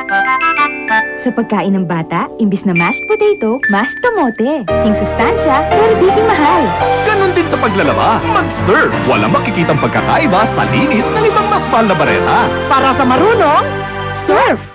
Sa pagkain ng bata, imbis na mashed potato, mashed kamote. Sing sustansya, pero di sing mahal. Ganon din sa paglalaba. Mag-serve. Walang makikitang pagkakaiba sa linis ng ibang mas mahal na bareta. Para sa marunong, surf!